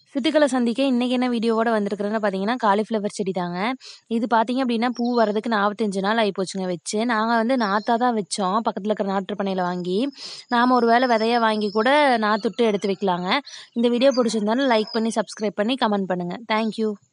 சிட்டுக்கள சந்திக்க இன்னைக்கு என்ன வீடியோவோட வந்திருக்கிறேன்னு பார்த்தீங்கன்னா, காலிஃப்ளவர் செடி தாங்க. இது பார்த்தீங்க அப்டின்னா, பூ வரதுக்கு 45 நாள் ஆயிப்போச்சுங்க வச்சு. நாங்க வந்து நாத்தா தான் வச்சோம், பக்கத்துல இருக்கிற நாற்று பண்ணையில வாங்கி. நாம ஒரு வேள விதையா வாங்கி கூட நாத்துட்டு எடுத்து வைக்கலாங்க. இந்த வீடியோ பிடிச்சிருந்தாலும் லைக் பண்ணி, சப்ஸ்கிரைப் பண்ணி, கமெண்ட் பண்ணுங்க. Thank you.